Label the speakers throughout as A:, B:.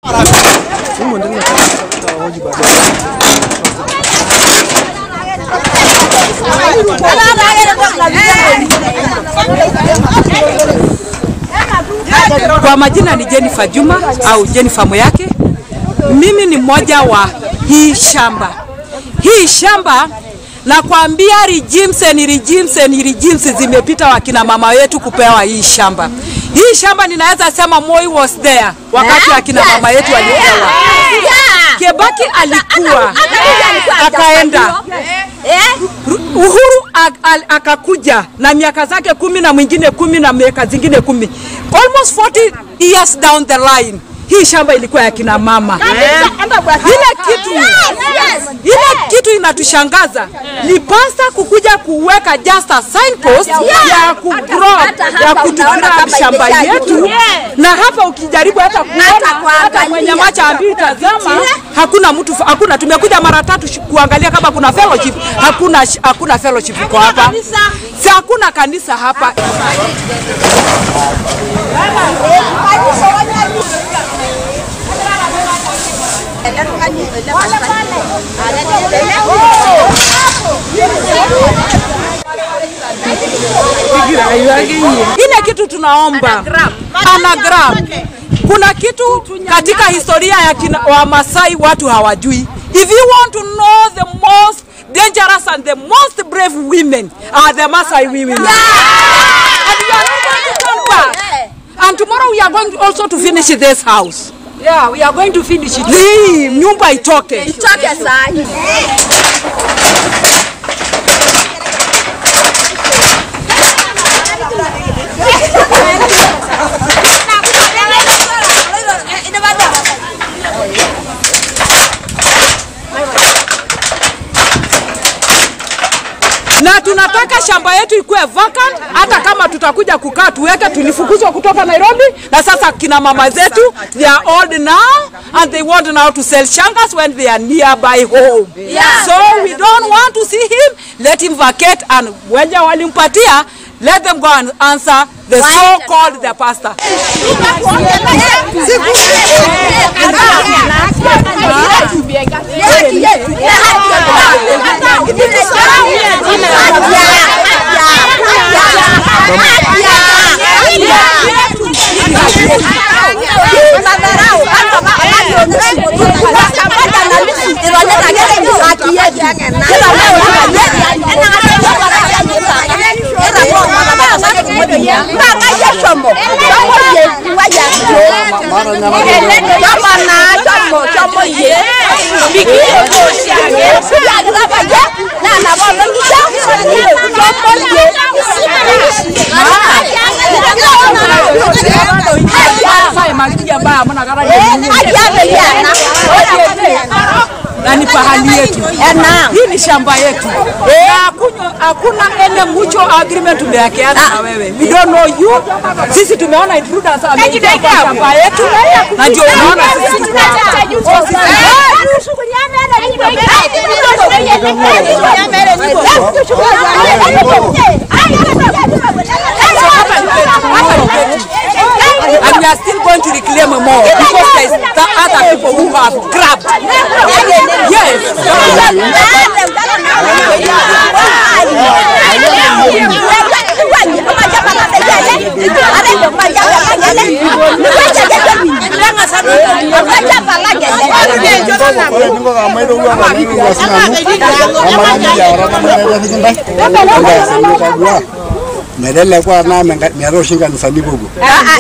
A: Kwa majina ni Jennifer Juma au Jennifer Moyake. Mimi ni mmoja wa hii shamba. Hii shamba na kuambia regimes zimepita wakina mama wetu kupewa hii shamba. Hii shamba ninaweza sema Moi was there wakati akina mama yetu walipewa. Kebaki alikuwa akaenda. Uhuru akakuja na miaka zake 10 na mwingine 10 na miaka zingine 10. Almost 40 years down the line. Hii shamba ilikuwa ya kina mama. Ile kitu inatushangaza ni pasta kukuja kuweka just a signpost ya kutugrab shamba yetu. Na hapa ukijaribu hata kuona mwenye macho ambii tazama, hakuna tumekuja mara 3 kuangalia kama kuna fellowship, hakuna fellowship iko hapa. Si hakuna kanisa hapa. Ile kitu tunaomba anagram. Kuna kitu katika historia ya wa Maasai watu hawajui. If you want to know the most dangerous and the most brave women are the Maasai women. And we are not going to turn back. And tomorrow we are going also to finish this house. Yeah, we are going to finish it. Nyumba itoke. Itoke sana. Na tunataka shamba yetu ikuwe vacant, hata kama tutakuja kukaa tuweke. Tulifukuzwa kutoka Nairobi na sasa kina mama zetu they are old now and they want now to sell shangas when they are nearby home. So we don't want to see him. Let him vacate, and when walimpatia, let them go and answer the so-called the pastor. Na ni pahali yetu. Hii ni shamba yetu. Hakuna ene mucho agreement tumeakeana na wewe. We don't know you. Sisi tumeona intruders ameingia shamba yetu. Na ndio unaona sisi and we are still going to reclaim more because there is other people who have grabbed. Yes.
B: Medela kwa na miaro shinga nisani bubu.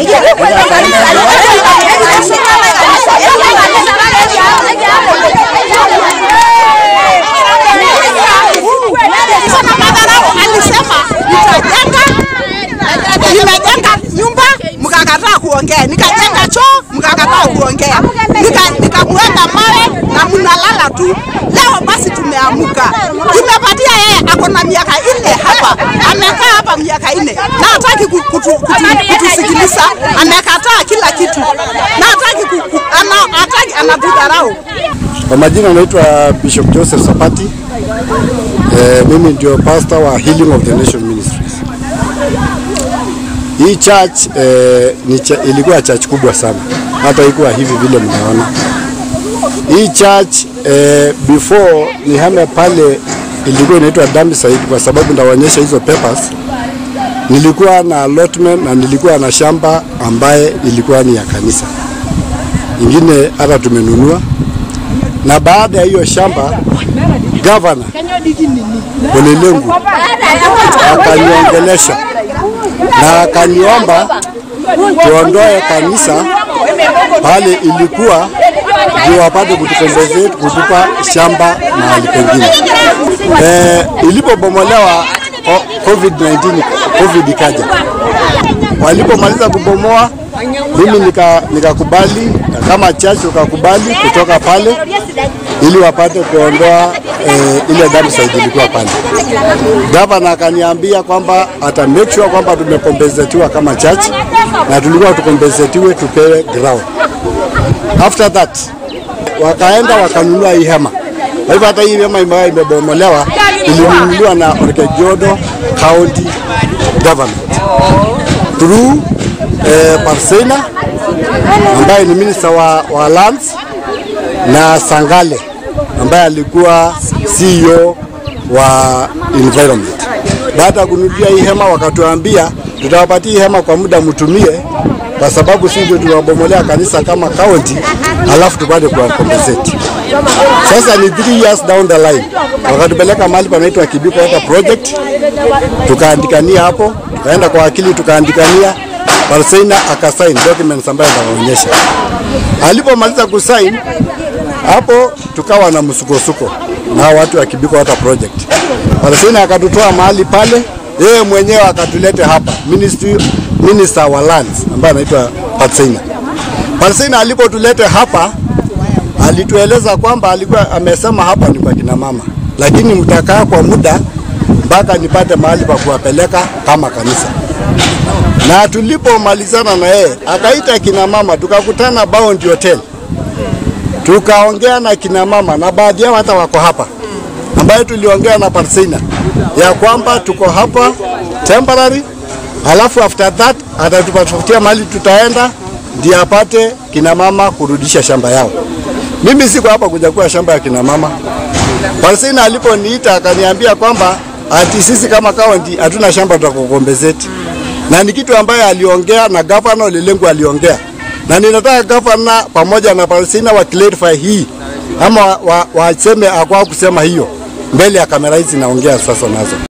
C: Nimejenga nyumba mkakataa kuongea, nikajenga choo mkakataa kuongea, nikamweka mawe na mnalala tu. Leo basi tumeamuka, tumepatia yeye akona miaka 4 hapa, amekaa hapa miaka 4 na hataki kutusikiliza, amekataa kila kitu na hataki anatudharau.
B: Kwa majina naitwa Bishop Sapati. Mimi ndio pastor wa Healing of the Nation Ministries. Hii church ilikuwa church kubwa sana. hata ikuwa hivi vile mnaona. Hii church before nihame pale ilikuwa inaitwa dumpsite, kwa sababu ndaonyesha hizo papers. Nilikuwa na allotment na nilikuwa na shamba ambaye ilikuwa ni ya kanisa. Ingine hata tumenunua. Na baada ya hiyo shamba governor Olelengu akaniongelesha na akaniomba tuondoe kanisa pale ilikuwa ndio wapate kutukompensate kutupa shamba mahali pengine. Ilipobomolewa COVID ikaja. Walipomaliza kubomoa mimi nikakubali kama church ukakubali kutoka pale ili wapate kuondoa ile dumpsite ilikuwa pale. Gavana akaniambia kwamba ata make sure kwamba tumekompensatiwa kama church na tulikuwa tukompensatiwe tupewe ground. After that wakaenda wakanunua hii hema. Kwa hivyo hata hii hema ambayo imebomolewa ilinunuliwa na Orkejodo County Government through Parseina ambaye ni minister wa lands na Sangale ambaye alikuwa CEO wa environment. Baada ya kununulia hii hema wakatuambia tutawapatia hii hema kwa muda mtumie, kwa sababu sisi ndio tuwabomolea kanisa kama county, alafu tupate kuwakompensate. Sasa ni 3 years down the line wakatupeleka mahali panaitwa Kibiko Water Project, tukaandikania hapo, tukaenda kwa wakili tukaandikania. Parseina akasign documents ambayo anaonyesha. Alipomaliza kusign hapo tukawa na msukosuko na watu wa Kibiko Water Project. Parseina akatutoa mahali pale, yeye mwenyewe akatulete hapa minister wa lands ambaye anaitwa Parseina. Parseina alipotulete hapa alitueleza kwamba alikuwa amesema hapa ni kwa kina mama, lakini mtakaa kwa muda mpaka nipate mahali pa kuwapeleka kama kanisa. Na tulipomalizana na yeye akaita kina mama, tukakutana Bounty Hotel. Tukaongea na kina mama na baadhi yao hata wako hapa, ambaye tuliongea na Parseina ya kwamba tuko hapa temporary, alafu after that atatupatia mahali tutaenda ndio apate kina mama kurudisha shamba yao. Mimi siko hapa kuja kwa shamba ya kina mama. Parseina aliponiita akaniambia kwamba ati sisi kama county hatuna shamba tutakukompensate. Na ni kitu ambaye aliongea na governor Olelengu aliongea. Na ninataka governor pamoja na Parseina wa clarify hii ama waseme akwa kusema hiyo mbele ya kamera hizi naongea sasa nazo.